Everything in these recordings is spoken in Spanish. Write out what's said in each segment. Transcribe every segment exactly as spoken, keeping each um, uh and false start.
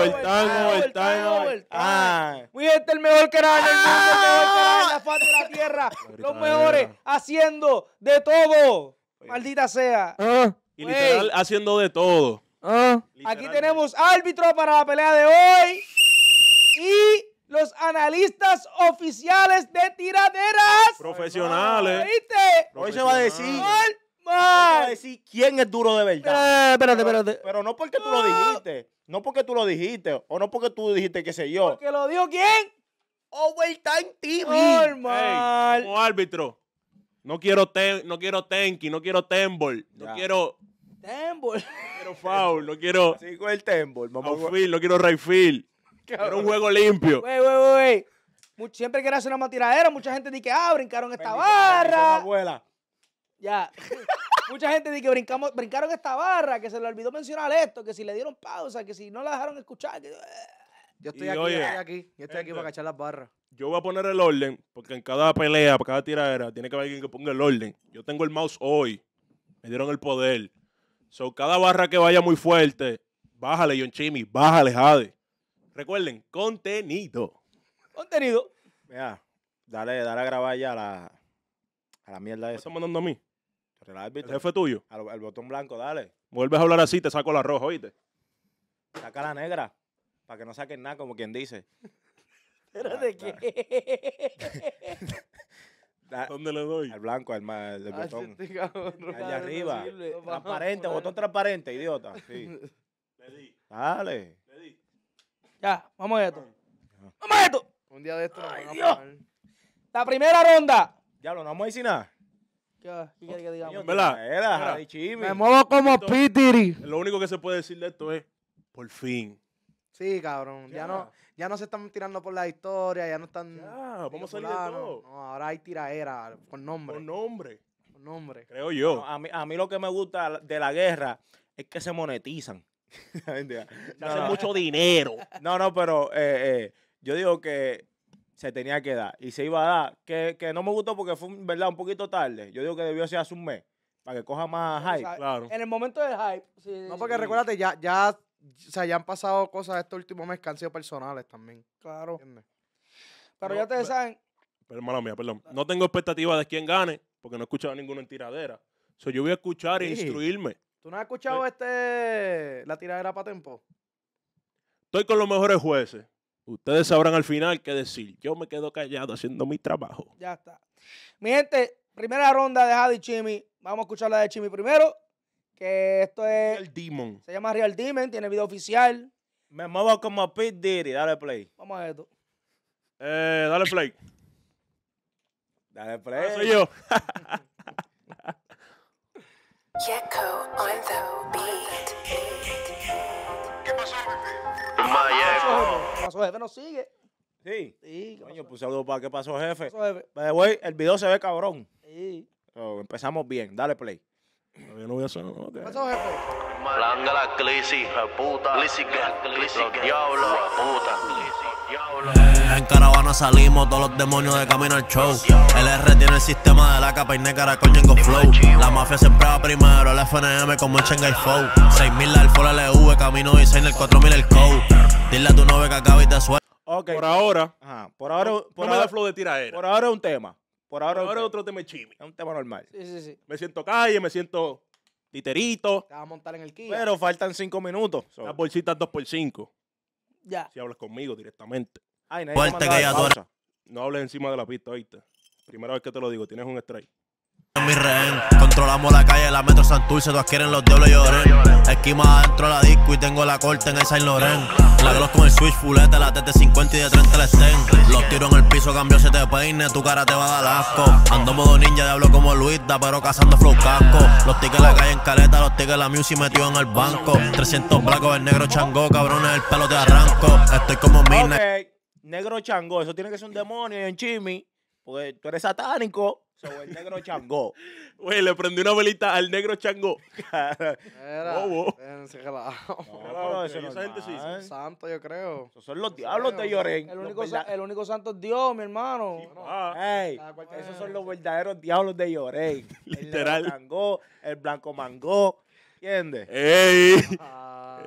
overtime, overtime, overtime. Ah. Muy gente, el mejor canal del mundo, el mejor canal en la faz de la tierra. Los mejores haciendo de todo. Maldita sea. Ah, y Wey. literal haciendo de todo. Ah. Aquí Literalmente. tenemos árbitro para la pelea de hoy y los analistas oficiales de tiraderas. Profesionales. ¿Viste? Hoy se va a decir, hoy Mal, se va a mal. decir quién es duro de verdad. Eh, Espérate, espérate. Pero no porque tú lo dijiste. No porque tú lo dijiste. O no porque tú dijiste, qué sé yo. ¿Porque lo dijo quién? Overtime T V. Ey, Normal. como árbitro, no quiero ten, no quiero tenki, no quiero tembol, no Ya. quiero, Tembol. no quiero foul, no quiero Así con el tembol. Vamos a outfield, no quiero right field. Quiero un juego limpio. Wey, wey, wey, wey. Much- Siempre quiere hacer una matiradera. Mucha gente dice que, ah, brincaron esta Bendición, bendición, barra. abuela. Ya. Mucha gente dice que brincamos, brincaron esta barra, que se le olvidó mencionar esto, que si le dieron pausa, que si no la dejaron escuchar. que- Yo estoy Y aquí, oye, yo estoy aquí. Yo estoy aquí gente. para cachar las barras. Yo voy a poner el orden, porque en cada pelea, para cada tiradera, tiene que haber alguien que ponga el orden. Yo tengo el mouse hoy, me dieron el poder. So, cada barra que vaya muy fuerte, bájale, John Chimmy, bájale, Jade. Recuerden, contenido. Contenido. Mira, dale, dale a grabar ya a la, a la mierda ¿Me esa. estás mandando a mí? El El árbitro. jefe tuyo. Al, al botón blanco, dale. Vuelves a hablar así, te saco la roja, ¿oíste? Saca la negra. Para que no saquen nada, como quien dice. Espérate, ¿qué? Da- ¿Dónde le doy? al blanco, al, ma- el del Ay, botón. sí, cabrón. Allá arriba. sirve. Transparente, botón transparente, idiota. Sí. Le di, Dale. le di. Ya, vamos a esto. Vamos a esto. Un día de esto nos van a Dios. poner. La primera ronda. Diablo, no vamos a decir nada. ¿Qué, qué quiere que digamos? Coño, ¿Verdad? Era, Mira. ay, Chimi. Me muevo como Esto- Pitiri. Lo único que se puede decir de esto es, por fin. Sí, cabrón. Ya. Ya. no, ya no se están tirando por la historia, ya no están. Ya, vamos digo, a salir de fulano. todo. No, ahora hay tiraera con nombre. Por nombre, Con nombre. creo yo. No, a, mí, a mí lo que me gusta de la guerra es que se monetizan. Mentira. Se no, hace no. mucho dinero. No, no, pero eh, eh, yo digo que se tenía que dar y se iba a dar. Que, que no me gustó porque fue, verdad, un poquito tarde. Yo digo que debió ser hace un mes para que coja más O hype. sea, Claro. En el momento del hype. Sí, No, sí, porque sí. recuérdate, ya, ya, o sea, ya han pasado cosas este último mes que han sido personales también. Claro. ¿Entiendes? Pero No, ya ustedes ve- saben. Pero, mala mía, perdón. No tengo expectativa de quién gane, porque no he escuchado ninguno en tiradera. So, yo voy a escuchar e Sí. instruirme. ¿Tú no has escuchado este la tiradera para tempo? Estoy con los mejores jueces. Ustedes sabrán al final qué decir. Yo me quedo callado haciendo mi trabajo. Ya está. Mi gente, primera ronda de Jade y Chimi. Vamos a escuchar la de Chimi primero. Que esto es. El Demon. Se llama Real Demon. Tiene video oficial. Me muevo como Pete Diddy. Dale play. Vamos a esto. Eh, dale play. Dale Ah, play. soy yo. Gecko on the beat. ¿Qué pasó, jefe? ¿Nos sigue? Sí. Sí, ¿qué Coño, pasó? pues saludo para qué pasó, jefe. ¿Qué pasó, jefe? By the way, el video se ve cabrón. Sí. So, empezamos bien. Dale play. Todavía no voy a hacer. ok. ¿Qué pasó, jefe? Langa la clisis, hija de puta. Clisica, los diablos, puta. En caravana salimos todos los demonios de camino al show. El R tiene el sistema de la capa y negra con Yengo Flow. La mafia siempre va primero, el F N M como el Shanghai Foe. seis mil la Alfa, la L V, camino designer, cuatro mil el code. Dile a tu novia que acabe y te suelta. Ok. Por ahora, Ajá. Por ahora, no por me ahora, da flow de tiradera. por ahora es un tema. Por Por ahora, ahora es es un otro tema de chimi. tema. Es un tema normal. Sí, sí, sí. Me siento calle, me siento titerito. Te vas a montar en el Kia. Pero faltan cinco minutos. So, Las bolsitas dos por cinco. Ya. Si hablas conmigo directamente. ay, nadie Fuerte te mandó que a ya dar tú eres. pausa. No hables encima de la pista, ¿oíste? Primera vez que te lo digo, tienes un strike. Mi rehén, controlamos la calle, la metro Santurce, todas quieren los diablos lloren. Esquima adentro de la disco y tengo la corte en el Saint Laurent. La gloss con el switch, fulete, la T T cincuenta y de treinta el Sten. Los tiros en el piso, cambio se te peine, tu cara te va a dar asco. Ando modo ninja, diablo como Luisda, pero cazando flow casco. Los tickets la calle en caleta, los tickets la music metido en el banco. trescientos blancos, el negro changó, cabrones, el pelo te arranco. Estoy como Mina. Ok. Negro Changó. Eso tiene que ser un demonio en Chimi. Porque tú eres satánico. So, el negro Changó. Güey, le prendí una velita al negro chango. Era, Bobo. déjense relajo. No, pero eso no esa es gente sí. normal. Santo, yo creo. Esos son los diablos de Llorén. El Los único, sa- verda- el único santo es Dios, mi hermano. Ah, Ey, Cada cual tiene esos su son los esencia. verdaderos diablos de Llorén. El Literal. negro Changó, el blanco mangó. ¿Entiendes? ¡Ey! Ah,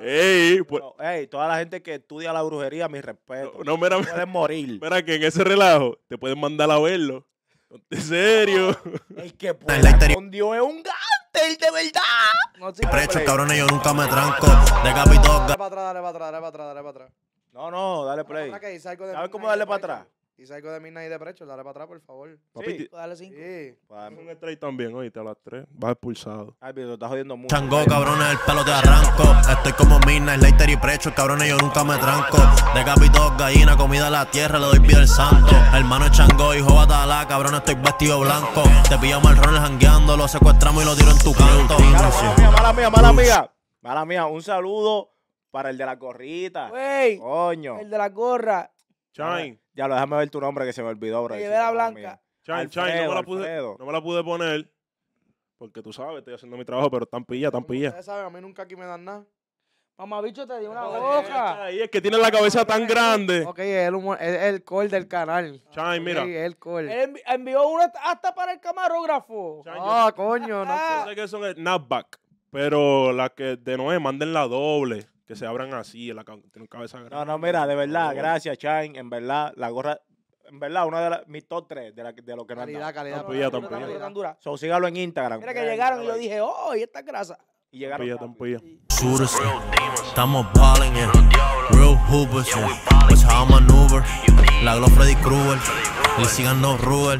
Ey, pues, No, ey, toda la gente que estudia la brujería, mi respeto. no, mira, Pueden morir. mira que en ese relajo te pueden mandar a verlo. ¿En serio? El que El pueda lighter- con Dios es un gánster, de verdad. No, sí, Precho, cabrones, yo nunca me tranco. Decapito Dale para atrás, dale para atrás, dale para atrás, dale para atrás. No, no, dale Dale play. para atrás que hice algo de ¿Sabes Midnight cómo darle de para Precho. atrás? Hice algo de Midnight de Precho, dale para atrás, por favor. Papi, Sí. ti- dale cinco. Sí. Pues, un straight también, oíste, a las tres. Vas expulsado. Ay, pero te estás jodiendo mucho. chango, cabrones, el pelo te arranco. Estoy como Midnight, Lighter y Precho, cabrones, yo nunca me tranco. Decapito gallina, comida a la tierra, le doy vida al santo. Hermano es chango, hijo batalá, cabrón, estoy vestido blanco. Te pillamos el rol jangueando, lo secuestramos y lo tiro en tu canto. Claro, mala mía, mala mía, mala mía. Mala mía, un saludo para el de la gorrita. Güey, Coño. el de la gorra. Chain, Ya lo déjame ver tu nombre que se me olvidó, bro. Me llevé la blanca. Chain, Chain, no me la pude, Alfredo. no me la pude poner. Porque tú sabes, estoy haciendo mi trabajo, pero están pillas, están pillas. Ustedes saben, a mí nunca aquí me dan nada. Mamá bicho te dio una Joder, boca. Ahí es que tiene la cabeza tan grande. Ok, es el, humor- es el call del canal. Chain, mira. Ok, es el call. Él envi- envió uno hasta- hasta para el camarógrafo. Chain, yo- Ah, coño, no Ah. Yo sé que son el snapback, pero las que de Noé manden la doble, que se abran así, la ca- tienen cabeza grande. No, no, mira, de verdad, No. gracias, Chain. En verdad, la gorra, en verdad, una de las, mis top tres de, la, de lo que nos han Calidad, dado. calidad. Tan pilla, tan Tan dura, pilla. tan dura. So, sígalo en Instagram. Mira que llegaron y yo dije, oh, y esta es grasa. Y Tan llegaron pilla, tan rápido. pilla. Shooters, estamos balling, yeah. Real hoopers, yeah. Pues how I maneuver. La Glock Freddy Krueger. Le sigan no Ruger.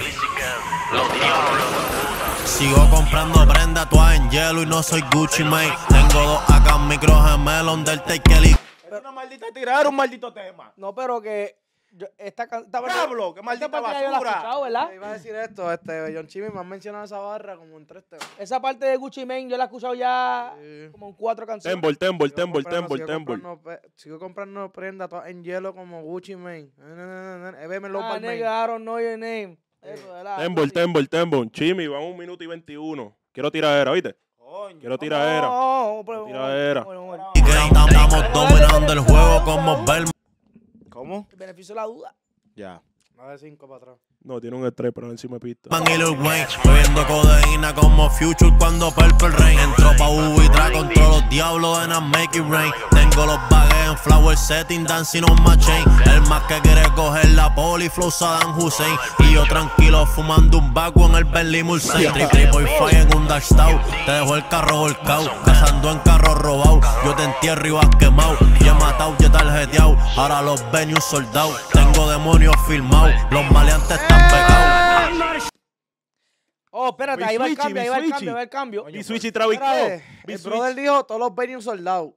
Sigo comprando prenda, todas en hielo y no soy Gucci Mane. Tengo dos A K micro gemelo, Undertaker y Es una maldita tirada, un maldito tema. No, pero que yo- esta can- esta parte- Diablo, qué esta maldita parte ya yo la he basura. escuchado, ¿verdad? Te iba a decir esto, este, John Chimmy me han mencionado esa barra como en tres temas. Esa parte de Gucci Mane yo la he escuchado ya Sí. como en cuatro canciones. Tembol, tembol, Sigo tembol, comprando- tembol, sigo tembol. comprando pe- Sigo comprando prenda todas en hielo como Gucci Mane. Eh, veme los Ah, Balmain. nigga, I don't know your name. Eso, ¿verdad? Tembol, tembol, tembol. Chimi, van un minuto y veintiuno. Quiero tiradera, ¿oíste? Coño. Quiero tiradera. No, no, pero- Tiradera. bueno, bueno. que estamos dominando el juego como Bell. ¿Cómo? El beneficio de la duda. Ya. Nada de cinco para atrás. No, tiene un estrés, pero encima de pista. Man y Lil Wayne, bebiendo codeína como Future cuando Purple Rain. Entró pa' U y trae contra los diablos en a Make It Rain. Tengo los bagues en flower setting, dancing on my chain. El más que quiere coger la poli, flow Saddam Hussein. Y yo tranquilo fumando un baco en el Bentley Mulsanne. Tri triple fire en un Dark Stout, te dejo el carro volcao. Cazando en carro robado, yo te entierro y vas quemado. Ya he matado, ya tarjeteado, ahora los venues soldados. Tengo demonios filmados, los maleantes están pegados. Oh, espérate, Mi ahí va el switchy, cambio, mi ahí va el switchy. cambio, ahí va el cambio. Mi Switch y Travis Espérate, Scott. Mi el Switch. brother dijo todos los venues soldados.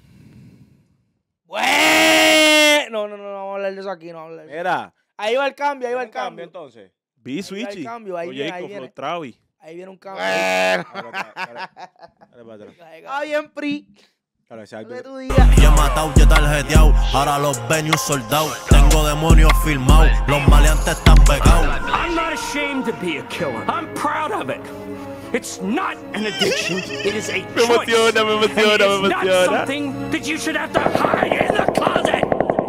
Bueno, no, no, no, vamos a hablar de eso aquí, no vamos a hablar de eso. Mira. Ahí va el cambio, ahí va el cambio cambio. entonces. B Ahí va Switchy. el cambio, ahí Con viene, ahí Jacob, viene. Flor Travis. Ahí viene un cambio. Dale para atrás, dale. Dale para atrás. Ah, bien, Pri. Dale, ese De árbitro. tu día. Ya he matado, ya tarjeteado, ahora los venues soldados. Tengo demonios filmados, los maleantes están pegados. I'm not ashamed to be a killer. I'm proud of it. It's not an addiction. It is a Me choice. emociona, me And emociona, it's me not emociona. something that you should have to hide in the closet.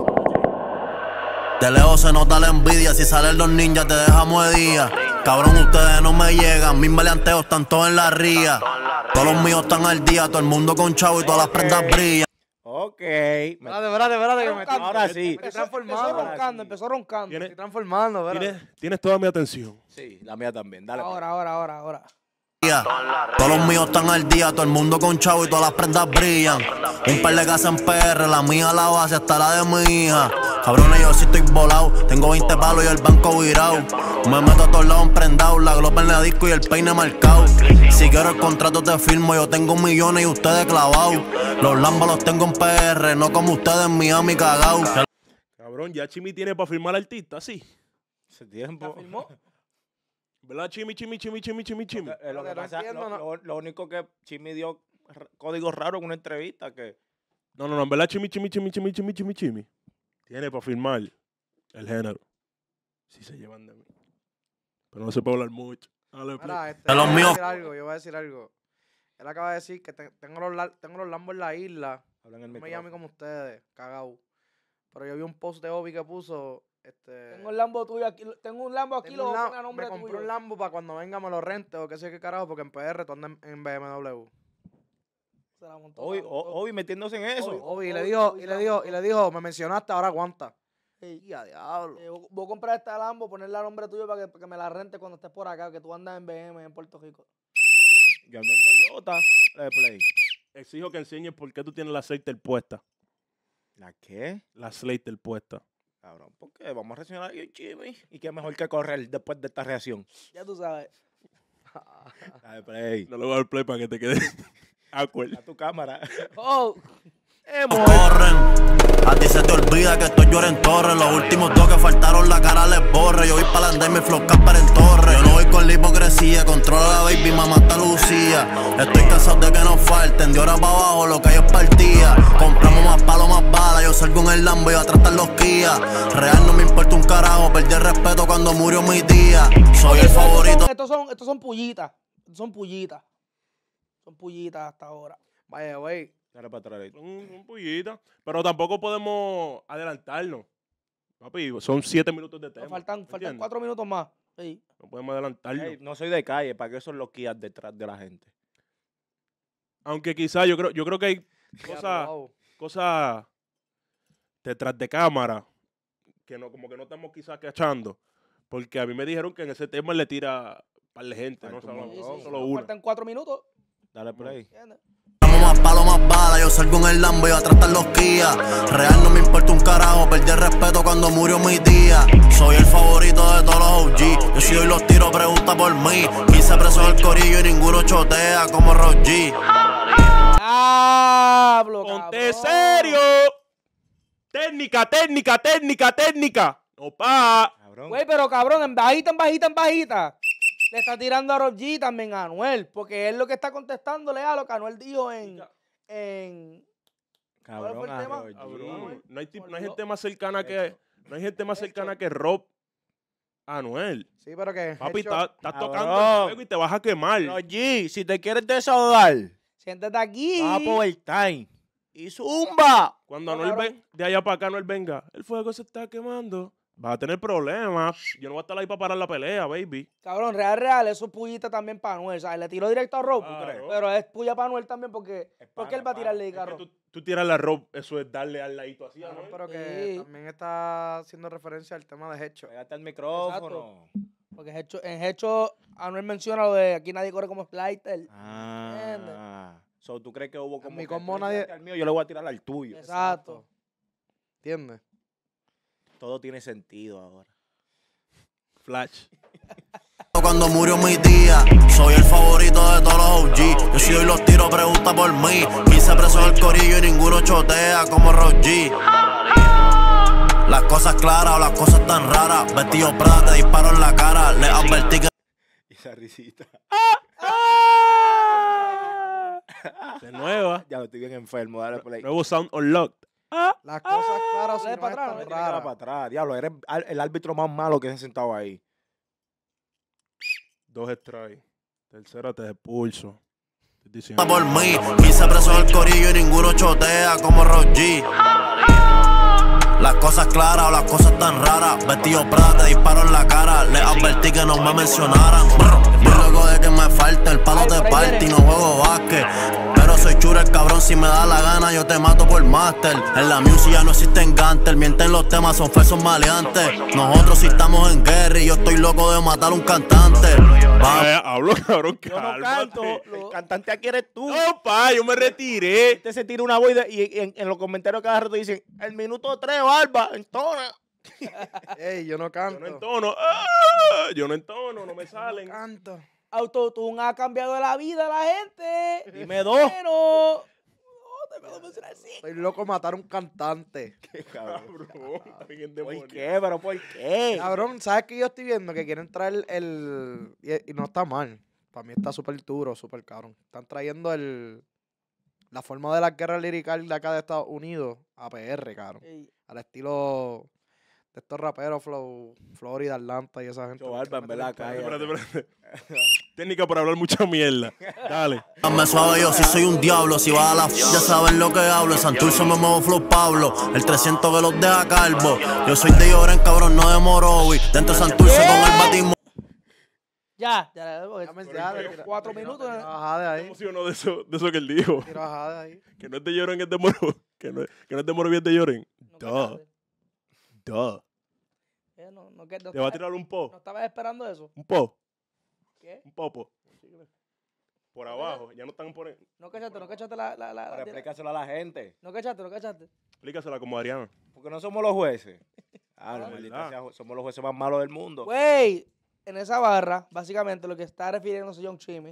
De lejos se nota la envidia, si salen los ninjas te dejamos de día. Cabrón, ustedes no me llegan, mis maleanteos están todos en la ría. Todos los míos están al día, todo el mundo con chavo y todas las prendas brillan. Ok. Me- Espérate, espérate, espérate, que me estoy, Ahora sí. estoy Empezó, empezó transformando. roncando, empezó roncando. Tienes, Estoy transformando, espérate. tienes, tienes toda mi atención. Sí, la mía también. Dale. Ahora, ahora, ahora, ahora. Todos los míos están al día, todo el mundo con chavo y todas las prendas brillan. Un par de casas en P R, la mía la base hasta la de mi hija. Cabrones, yo sí estoy volado, tengo veinte palos y el banco virado. Me meto a todos lados emprendado, la glopa en la disco y el peine marcado. Si quiero el contrato te firmo, yo tengo millones y ustedes clavados. Los lambos los tengo en P R, no como ustedes en Miami cagados. Cabrón, ya Chimi tiene para firmar artista, sí. Ese tiempo. ¿La filmó? ¿Verdad? Chimi, Chimi, Chimi, Chimi, Chimi, Chimi. Eh, lo, que No pasa- entiendo, lo- no. lo- lo único que Chimi dio r- código raro en una entrevista que No, no, no, en verdad Chimi, Chimi, Chimi, Chimi, Chimi, Chimi, Chimi. Tiene para firmar el género. Si se llevan de mí. Pero no se puede hablar mucho. Dale, play. Mira, este, De los yo voy a míos. decir algo, yo voy a decir algo. Él acaba de decir que te- tengo, los, la- tengo los lambos en la isla. hablan en el No me llame micrófono. como ustedes, cagao. Pero yo vi un post de Obi que puso. Este, Tengo el Lambo tuyo aquí. Tengo un Lambo aquí, tengo lo un voy a lam- poner a nombre me compré tuyo. un Lambo para cuando venga me lo rente o qué sé qué carajo, porque en P R tú andas en, en B M W. Se la montó. Obi, se la montó. Obi metiéndose en eso. Obi, Obi, y le Obi, dijo, Obi y se le la dijo, montó. y le dijo, me mencionaste, ahora aguanta. Sí. Y a diablo. Eh, voy a comprar esta Lambo, ponerle a nombre tuyo para que, para que me la rente cuando estés por acá, que tú andas en B M en Puerto Rico. Yo ando en Toyota. Dale play. Exijo que enseñes por qué tú tienes la Slater puesta. ¿La qué? La Slater puesta. Cabrón, ¿por qué? Vamos a reaccionar bien, Jimmy. Y qué mejor que correr después de esta reacción. Ya tú sabes. Dale play. No le voy a dar play para que te quede awkward. A tu cámara. Oh, Corren. A ti se te olvida que esto llora en torre. Los últimos dos que faltaron la cara les borre. Yo voy para andar y me flow para en torre. Yo no voy con la hipocresía. Controla la baby, mamá está Lucía. Estoy cansado de que nos falten. De ahora para abajo lo que ellos partía. Compramos más palos, más balas. Yo salgo en el Lambo y atrás están los Kia. Real no me importa un carajo. Perdí el respeto cuando murió mi tía. Soy el favorito. Estos son, estos son pullitas. Estos son pullitas. Son pullitas hasta ahora. Vaya, güey. Dale para atrás. Son un pollita. Pero tampoco podemos adelantarnos. Papi, son siete minutos de tema. Nos faltan, ¿me faltan entiendes? cuatro minutos más. Sí. No podemos adelantarnos. Ey, no soy de calle, ¿para qué son los Kias detrás de la gente? Aunque quizás yo creo, yo creo que hay cosas, Wow. cosas detrás de cámara que no, como que no estamos quizás cachando. Porque a mí me dijeron que en ese tema le tira par de gente, no Falta un solo, Sí, no sí. solo Nos uno. faltan cuatro minutos. Dale play. ¿Entiendes? Compramos más palos, más balas. Yo salgo en el Lambo y atrás están los Kia. Real no me importa un carajo. Perdí el respeto cuando murió mi tía. Soy el favorito de todos los O G. Yo si doy los tiros, pregunta por mí. quince presos del corillo y ninguno chotea como Rock G. ¡Diablo, ¡Ponte cabrón! serio! Técnica, técnica, técnica, técnica. No pa. Cabrón. Güey, pero cabrón, en bajita, en bajita, en bajita. Le está tirando a Rob G también a Anuel. Porque él lo que está contestándole a lo que Anuel dijo en. en ¿cuál fue Cabrón, el tema? Arroyo. Cabrón, no, hay, tip- no hay Olvidó. gente más cercana que Hecho. no hay gente más Hecho. cercana que Rob a Anuel. Sí, pero que. Papi, hecho- estás estás Cabrón. tocando el fuego y te vas a quemar. Rogi, si te quieres desahogar, Siéntate aquí. vas a Power Time. Y zumba. Cuando No, Anuel cabrón. ven, de allá para acá Anuel venga, el fuego se está quemando. Vas a tener problemas. Yo no voy a estar ahí para parar la pelea, baby. Cabrón, real, real, eso es pullita también para Anuel. O sea, le tiró directo a Rob. Claro. Pero es puya para Anuel también porque. Es Porque pana, él va a pana. tirarle Es a que Rob. tú, tú tiras la Rob, eso es darle al ladito así, Claro, Anuel. pero que Sí. también está haciendo referencia al tema de Hecho. Pégate el micrófono. Porque en hecho, en hecho, Anuel menciona lo de aquí nadie corre como Slider. Ah. So, ¿tú crees que hubo como mi que combo tú le nadie- tiraste al mío, yo le voy a tirar al tuyo? Exacto. ¿Entiendes? Todo tiene sentido ahora. Flash. Cuando murió mi tía, soy el favorito de todos los O G. Yo si doy los tiros, pregunta por mí. quince presos del corillo y ninguno chotea como Rock G. Las cosas claras o las cosas tan raras. Vestido Prada, te disparo en la cara. Le advertí que Y esa risita. De nueva. Ya lo estoy bien enfermo, dale play. Nuevo sound unlocked. Las cosas claras dale si pa' no atrás, están dale Tiene cara raras. para atrás. Diablo, eres al- el árbitro más malo que se ha sentado ahí. Dos strikes. Tercera te expulso. Estoy diciendo. por mí. quince presos del corillo y ninguno chotea como Rock G. Las cosas claras o las cosas tan raras. Vestido Prada, te disparo en la cara. Le advertí que no me mencionaran. Yo luego de que me falte el palo te parte y no juego básquet. Pero soy chura el cabrón, si me da la gana yo te mato por máster. En la music ya no existen gantes, mienten los temas, son falsos maleantes. Nosotros sí estamos en guerra y yo estoy loco de matar a un cantante. Va- Eh, hablo, cabrón, Yo no cálmate. canto. El cantante aquí eres tú. No, pa, yo me retiré. Este se tira una voz de- y en, en los comentarios cada rato dicen, el minuto tres, barba, entona. Ey, yo no Yo canto. no entono. Ah, yo no entono, no me salen. canto. Autotune ha cambiado la vida de la gente. Dime dos. Pero. No te puedo mencionar así. Estoy loco de matar a un cantante. Cabrón, está bien ¿Por demonio. qué? ¿Pero por qué? Cabrón, ¿sabes qué yo estoy viendo? Que quieren traer el... Y, y no está mal. Para mí está súper duro, súper cabrón. Están trayendo el... La forma de la guerra lirical de acá de Estados Unidos a P R, cabrón. Ey, Al estilo de estos raperos, Flow, Florida, Atlanta y esa gente. Yo, Barba, en verdad, Espérate, cállate. espérate, espérate. Técnica para hablar mucha mierda. Dale. Me suave yo, si soy un diablo, si vas a la f ya saben lo que hablo. En Santurce me muevo flow Pablo, el trescientos que los deja calvo. Yo soy de Lloren, cabrón, no de Morovi. Dentro de Santurce con el batismo. Ya, ya, porque Ya me- pero ya es le que tira- cuatro le tira- minutos. le eh. tira bajada de ahí. emocionó de eso, de eso que él dijo. Tira bajada de ahí. Que no es de lloren, es de moro. Que no, que no es de moro, bien de lloren. No Duh, cachaste. duh. Eh, no, no, que- no Te va a estaba- tirar un po. ¿No estabas esperando eso? Un po. ¿Qué? Un popo. Por abajo. Ya no están por... ¿No cachaste? ¿No cachaste la, la, la, la Pero tira- explícaselo a la gente. ¿No cachaste? ¿No cachaste? Explícasela como Ariana. Porque no somos los jueces. Ah, no, Ah, maldita ¿verdad? sea, somos los jueces más malos del mundo. Güey, en esa barra, básicamente lo que está refiriéndose John Chimmy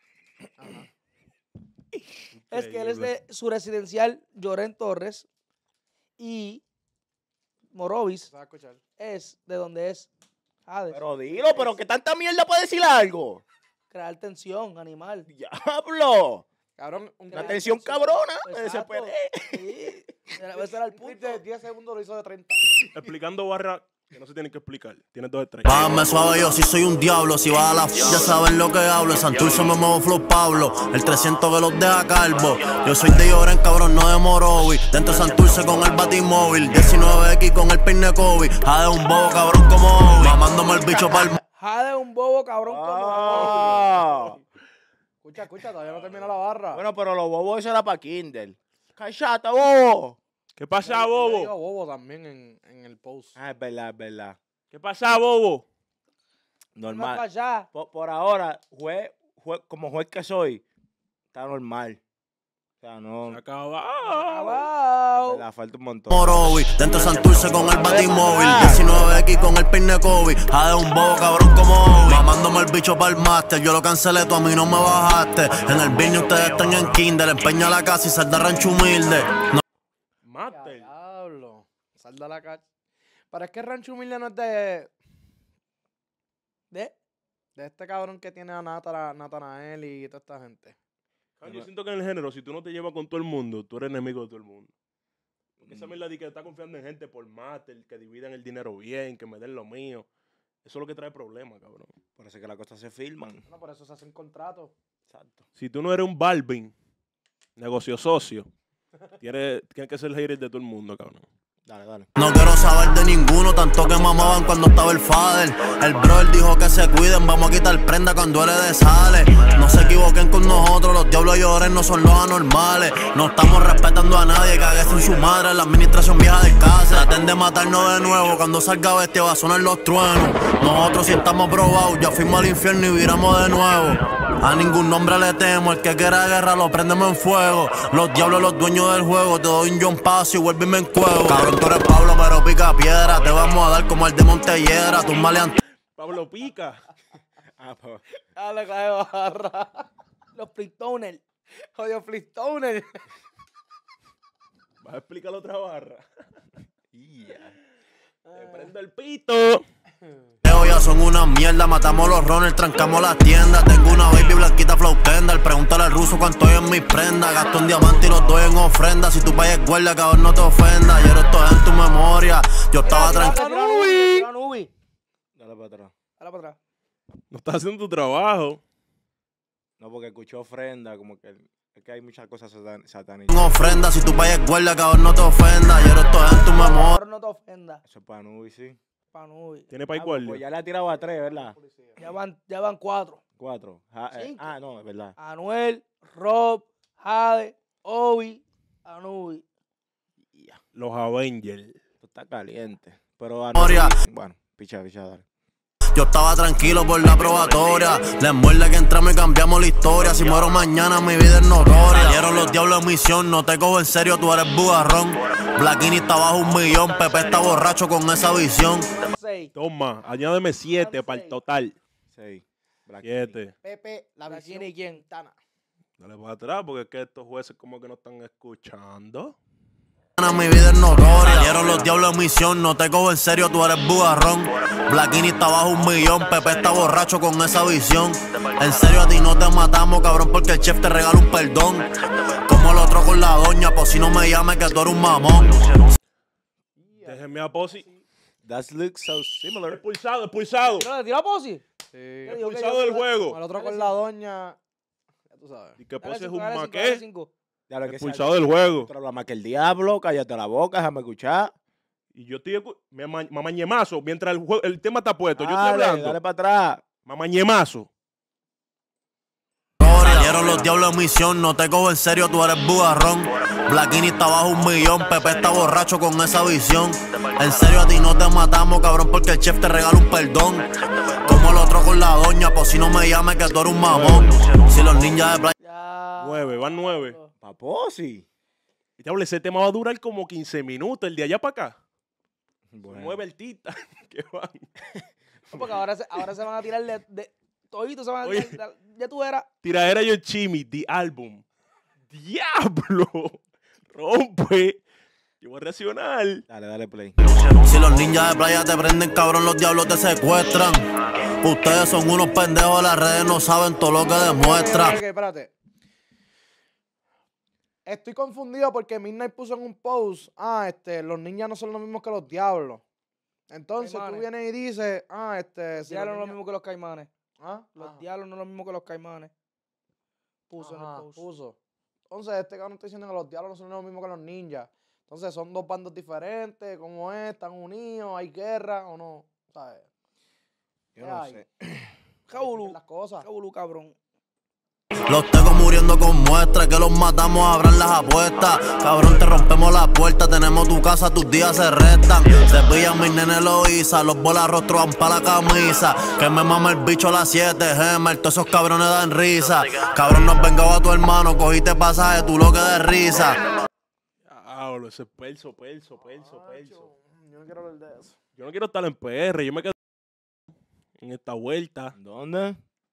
es que él es Increíble. de su residencial Llorén Torres y Morovis Se va a escuchar. es de donde es Hades. Pero dilo, pero que tanta mierda puede decir algo. Crear tensión, animal. ¡Diablo! Cabrón, un Una Crear tensión cabrona. Exacto. S P D. Sí. Ese era el punto. de diez segundos lo hizo de treinta. Explicando barra que no se tienen que explicar. Tienes dos estrellas. Bájame suave, yo sí soy un diablo. Si vas a la f ya saben lo que hablo. En Santurce me muevo flow Pablo. El trescientos que los deja calvo. Yo soy de Lloren, cabrón, no de Morovi. Dentro de Santurce con el batimóvil. diecinueve equis con el peine Kobe. Jade un bobo, cabrón, como Obi. Mamándome el bicho pa'l Jade un bobo cabrón como Ah. Escucha, escucha, todavía no termina la barra. Bueno, pero los bobos eso era para Kindle. ¡Cachata, bobo! ¿Qué pasa, Él- él le dijo bobo? bobo también en, en el post. Ah, es verdad, es verdad. ¿Qué pasa, bobo? No para Normal. allá. Por, por ahora, juez, juez, como juez que soy, está normal. O sea, no. Se acaba. Abajo. La falta un montón. Morovi, dentro de Santurce con el batimóvil. diecinueve equis con el peine Kobe. Jade un bobo, cabrón, como Obi. Mamándome el bicho pa'l máster. Yo lo cancelé, tú a mí no me bajaste. En el Birni ustedes están en Kindle. Empeña la casa y sal de rancho humilde. No Master. Diablo. Salda la cacha. Pero es que Rancho Humilde no es de, ¿De? de este cabrón que tiene a Natana, Natanael y toda esta gente. Yo siento que en el género, si tú no te llevas con todo el mundo, tú eres enemigo de todo el mundo. Porque esa Mm. mierda de que está confiando en gente por máster, que dividan el dinero bien, que me den lo mío. Eso es lo que trae problemas, cabrón. Por eso es que las cosas se filman. No, por eso se hacen contratos. Exacto. Si tú no eres un Balvin, negocio socio, tienes, tienes que ser el hater de todo el mundo, cabrón. Dale, dale. No quiero saber de ninguno, tanto que mamaban cuando estaba el father. El brother dijo que se cuiden, vamos a quitar prenda cuando él de sale. No se equivoquen con nosotros, los diablos lloren no son los anormales. No estamos respetando a nadie, caguese en su madre, la administración vieja de casa. Traten de matarnos de nuevo, cuando salga bestia va a sonar los truenos. Nosotros sí estamos probados, ya fuimos al infierno y viramos de nuevo. A ningún nombre le temo, el que quiera guerra lo prendemos en fuego. Los diablos, los dueños del juego, te doy un John Paso y vuélveme en cuevo. Cabrón, tú eres Pablo, pero pica piedra, te vamos a dar como el de Montellera, tus maleantes. Pablo Pica. Ah, pues. Ah, le cae barra. Los Flintstones. Jodido Flintstoner. Vas a explicar la otra barra. Yeah. Te prendo el pito. Ya son una mierda, matamos los runners, trancamos la tienda. Tengo una baby blanquita flow tender. Pregúntale al ruso cuánto hay en mis prendas. Gasto un diamante y los doy en ofrenda. Si tu país es guardia, cabrón, no te ofenda. Ayer esto es en tu memoria. Yo estaba tranquilo. Tira Nubi. Tira Nubi. Dale para atrás. Dale para atrás. No estás haciendo tu trabajo. No, porque escuchó ofrenda, como que es que hay muchas cosas satan- satánicas. En ofrenda, si tu país es guardia, cabrón, no te ofenda. Ayer esto es en tu memoria. Ahora no te ofenda. Eso es para Nubi, sí. Pa' Nubi. Tiene pay Ah, pues guardia. ya le ha tirado a tres, ¿verdad? Ya van, ya van cuatro. Cuatro. Ah, eh, Cinco. ah, no, es verdad. Anuel, Rob, Jade, Obi, Anubi. Los Avengers. Esto está caliente. Pero a Memoria. Nubi- bueno, picha, picha, dale. Yo estaba tranquilo por la probatoria. La envuelta que entramos y cambiamos la historia. Si muero mañana, mi vida es notoria. Cayeron los diablos en misión, no te cojo en serio, tú eres bugarrón. Blackini está bajo un millón, Pepe está borracho con esa visión. Seis. Toma, añádeme siete para el total. Seis. Black Siete. Pepe, la ¿La visión. quién y quién? Tana. Dale para atrás porque es que estos jueces como que no están escuchando. Mi vida es notoria. Cayeron los diablos en misión, no te cojo en serio, tú eres bugarrón. Blackini está bajo un millón, Pepe está borracho con esa visión. En serio a ti no te matamos, cabrón, porque el chef te regala un perdón. Como el otro con la doña, pues si no me llames que tú eres un mamón. Déjenme a Posi. That looks so similar. Expulsado, expulsado. ¿No le tiró a Posi? Sí. Yo digo que Expulsado yo- del Como juego. el otro Dale con la doña. Ya tú sabes. Y que Dale Posi es cinco, un dale cinco, dale maqué. cinco. Ya lo que Expulsado del juego. Tú hablas más que el diablo, cállate la boca, déjame escuchar. Y yo estoy escu- me ama- mamañemazo mientras el, jue- el tema está puesto. Yo estoy Dale, hablando. Dale para atrás. Mamañemazo. Salieron los diablos en misión, no te cojo en serio, tú eres bugarrón. Blackini está bajo un millón, Pepe está borracho con esa visión. En serio a ti no te matamos, cabrón, porque el chef te regala un perdón. Como el otro con la doña, pues si no me llames que tú eres un mamón. Si los ninjas de playa... Ya. Nueve, van nueve. Paposi. Y te hablo, ese tema va a durar como quince minutos, el de allá para acá. Bueno. Nueve el tita. que van. No, porque ahora se, ahora se van a tirar de... de toditos se van a Oye. tirar. Ya tú eras. Tiradera Yo Chimi, The Album. ¡Diablo! Rompe. Yo voy a reaccionar. Dale, dale play. Si los ninjas de playa te prenden, cabrón, los diablos te secuestran. Ustedes son unos pendejos, las redes no saben todo lo que demuestran. Ok, espérate. Estoy confundido porque Midnight puso en un post, ah, este, los ninjas no son los mismos que los diablos. Entonces tú Caimanes. vienes y dices, ah, este... Los si diablos no es lo niños- mismo que los caimanes. ¿Ah? Los Ajá. diablos no es lo mismo que los caimanes. Puso en Ajá, el post. puso. Entonces este cabrón está diciendo que los diablos no son lo mismo que los ninjas. Entonces son dos bandos diferentes, ¿cómo es? ¿Están unidos? ¿Hay guerra o no? ¿Sabes? Yo ¿Qué no hay? sé. Jabulú. Las cosas. Jabulú, cabrón. Los tecos muriendo con muestra, que los matamos, abran las apuestas. Cabrón, te rompemos la puerta, tenemos tu casa, tus días se restan. Se pillan mis nenes Loiza, los bolas rostro van pa' la camisa. Que me mama el bicho a las siete, Gemer, todos esos cabrones dan risa. Cabrón, nos vengaba a tu hermano, cogiste pasaje, tú lo que de risa. Diablo, ese es perso, perso, perso, perso. Yo no quiero hablar de eso. Yo no quiero estar en P R, yo me quedo en esta vuelta. ¿Dónde?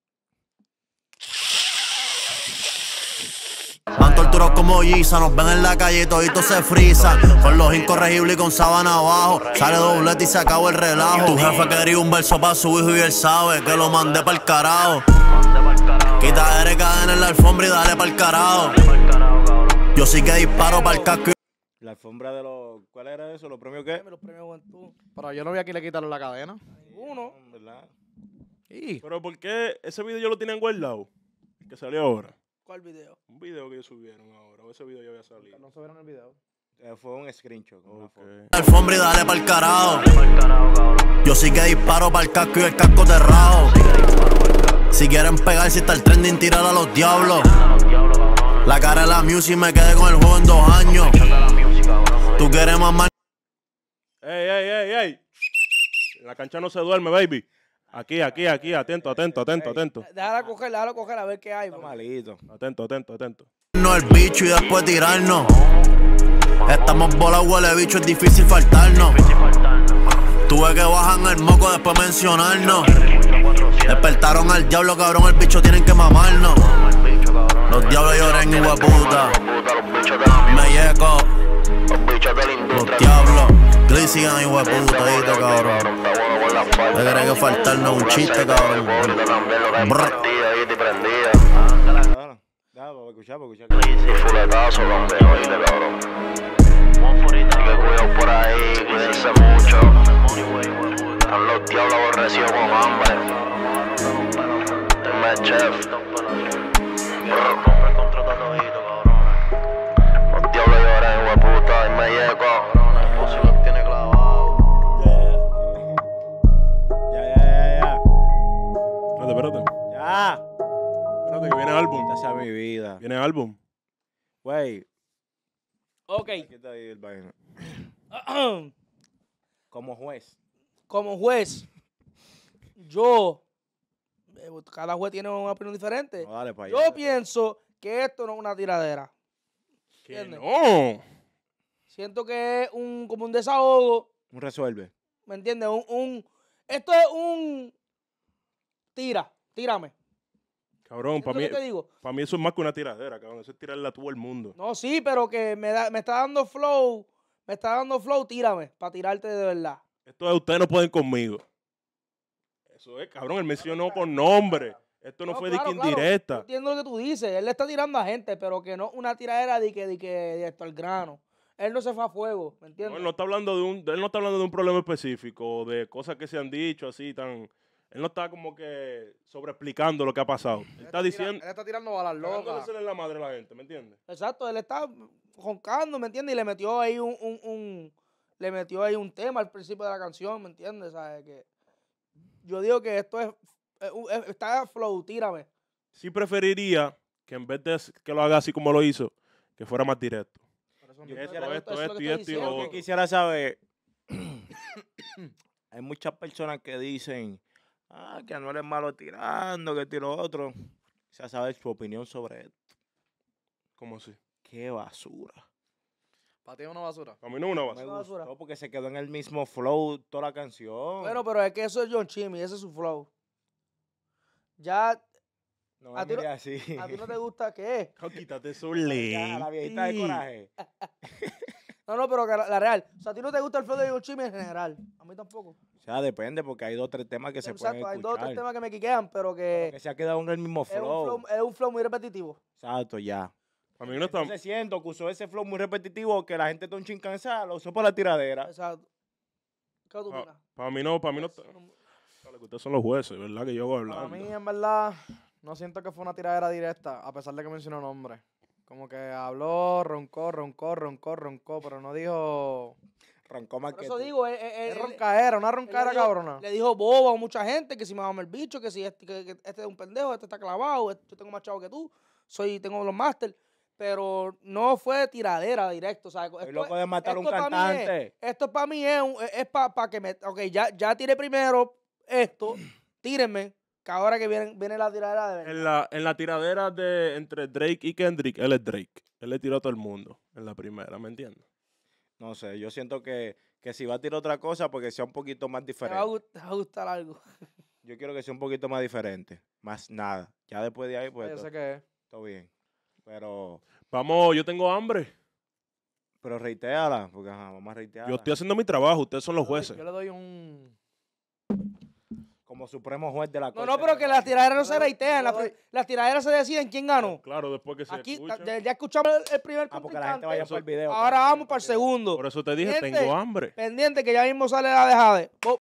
Van torturados como Giza, nos ven en la calle y toditos se frisan. Con los incorregibles y con sábana abajo, sale doblete y se acabó el relajo. Tu jefe quería un verso para su hijo y él sabe que lo mandé pa'l carajo. Quita eres cadena en la alfombra y dale pa'l carajo. Yo sí que disparo pa'l casco. La alfombra de los... ¿Cuál era eso? ¿Los premios qué? Dame los premios Juventud. Pero yo no vi a quién le quitaron la cadena. Ninguno. ¿Verdad? Y Pero ¿por qué ese video yo lo tenían guardado? El que salió ahora. ¿Cuál video? Un video que ellos subieron ahora. O ese video ya había salido. no se vieron el video. Eh, fue un screenshot. con una Ok. foto. Alfombra y dale pa'l carajo. Yo sí que disparo pa'l casco y el casco te rajo. Si quieren pegar, si está el trending, tirar a los diablos. La cara de la music me quedé con el juego en dos años. Tú quieres mamar. ¡Ey, ey, ey, ey! En la cancha no se duerme, baby. Aquí, aquí, aquí. Atento, atento, atento, atento. Déjala coger, déjala coger a ver qué hay. Está bro. malito. Atento, atento, atento. No el bicho y después tirarnos. Estamos volados, huele bicho, es difícil faltarnos. Tuve que bajar el moco después mencionarnos. Despertaron al diablo, cabrón, el bicho tienen que mamarnos. Los diablos lloran, hijo de puta. Me llego. Los diablos. Glicigan, hijo de puta, ¿viste, cabrón? Me creen que faltarnos un chiste, cabrón. Brr. Dale, dale. Dale, para escuchar, para escuchar. Y fuletazo, campeón, oíste, cabrón. Hay que cuidar por ahí, cuídense mucho. Están los diablos aborrecidos con hambre. Tenme chef. Los diablos lloran, hijo de puta, y me llego. Si los tiene clavados. Ya, ya, ya, ya. Espérate, espérate. Ya. Espérate que viene álbum. Ya sea mi vida. Viene álbum. Güey. Ok. ¿Qué está ahí el vaina? Como juez. Como juez, yo, eh, cada juez tiene una opinión diferente. No, dale para Yo allá. pienso que esto no es una tiradera. Que ¿Entiendes? no. Siento que es un, como un desahogo, Un resuelve. ¿me entiendes? Un, un, esto es un tira, tírame. Cabrón, para mí, ¿Entiendes lo que te digo? para mí eso es más que una tiradera, cabrón. Eso es tirarle a todo el mundo. No, sí, pero que me, da, me está dando flow, me está dando flow, tírame, para tirarte de verdad. Esto es ustedes no pueden conmigo. Eso es, cabrón, él mencionó con nombre. Esto no, fue de claro, que claro. indirecta. Yo entiendo lo que tú dices. Él le está tirando a gente, pero que no una tiradera de que, de que de esto al grano. Él no se fue a fuego, ¿me No, entiendes? él no está hablando de un, él no está hablando de un problema específico, o de cosas que se han dicho así tan. Él no está como que sobreexplicando lo que ha pasado. Él está diciendo, Él está tirando balas locas. cagándole en la madre a la gente, ¿me entiendes? Exacto, él está roncando, ¿me entiendes? Y le metió ahí un, un, un- le metió ahí un tema al principio de la canción, ¿me entiendes? ¿Sabes? Que yo digo que esto es eh, uh, eh, está flow, tírame. Sí preferiría que en vez de que lo haga así como lo hizo, que fuera más directo. Yo Esto, quisiera- esto, eso es lo esto que y estoy esto y diciendo, lo Lo que otro. quisiera saber, hay muchas personas que dicen, ah, que Anuel es malo tirando, que tiro otro. Quisiera saber su opinión sobre esto. ¿Cómo así? Qué basura. Para ti es una basura. A mí no es una Me basura. Una basura. gustó porque se quedó en el mismo flow toda la canción. Bueno, pero es que eso es John Chimmy, ese es su flow. Ya, no me a ti no- mires así. ¿a ti no te gusta qué? No, quítate su Ya, la viejita de ley. coraje. No, no, pero que la, la real. O sea, a ti no te gusta el flow de John Chimmy en general. A mí tampoco. O sea, depende porque hay dos o tres temas que se pueden Exacto, hay escuchar. dos o tres temas que me quiquean, pero que, que se ha quedado en el mismo es, un flow. flow es un flow muy repetitivo. Exacto, ya. A mí no está... Entonces siento que usó ese flow muy repetitivo que la gente está un chin cansada, lo usó para la tiradera. Exacto. ¿Qué tú opinas? Para mí no, para mí no está... Dale, que ustedes son los jueces, ¿verdad? Que yo hago Para hablando. mí, en verdad, no siento que fue una tiradera directa, a pesar de que mencionó nombres. Como que habló, roncó, roncó, roncó, roncó, pero no dijo... Roncó más Por que eso tú. digo, eh, eh, Es él- roncaera, una él le roncaera dijo- cabrona. Le dijo bobo a mucha gente que si me mama el bicho, que si este, que, que este es un pendejo, este está clavado, este- yo tengo más chavo que tú, soy, tengo los máster. Pero no fue tiradera directo. O sea, Estoy esto- loco de matar a un esto pa' mí es- cantante. esto para mí es, un- es para que me... Ok, ya, ya tiré primero esto, tírenme, que ahora que viene, viene la tiradera de verdad. En la, en la tiradera de entre Drake y Kendrick, él es Drake. Él le tiró a todo el mundo en la primera, ¿me entiendes? No sé, yo siento que, que si va a tirar otra cosa, porque sea un poquito más Te va, a, diferente. gust- te va a gustar algo. Yo quiero que sea un poquito más diferente. Más nada. Ya después de ahí, pues Yo to- sé que es. todo bien. Pero, Vamos, yo tengo hambre. pero reitéala, porque ajá, vamos a reitearla. Yo estoy haciendo mi trabajo, ustedes son los Yo le doy- jueces. Yo le doy un... Como supremo juez de la No, Corte no, pero que las tiraderas no se reitean. Las, doy- las tiraderas se deciden quién ganó. Claro, después que se Aquí escucha. ya, ya escuchamos el, el primer Ah, porque la gente contrincante. vaya por el video. Ahora vamos para el segundo. Por eso te dije, Gente, tengo hambre. Pendiente que ya mismo sale la de Jade. Bo-